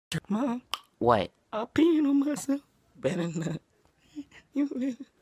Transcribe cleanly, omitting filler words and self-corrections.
Mom, What? I peeing on myself. Better not. You